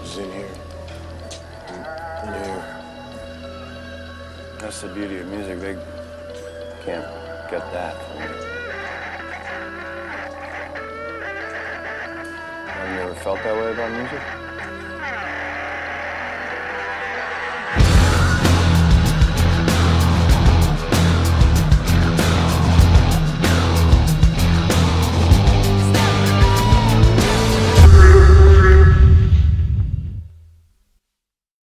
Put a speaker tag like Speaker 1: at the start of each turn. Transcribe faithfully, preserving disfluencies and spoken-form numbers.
Speaker 1: is in here. In here.
Speaker 2: That's the beauty of music. They can't get that from you. Have you ever felt that way about music?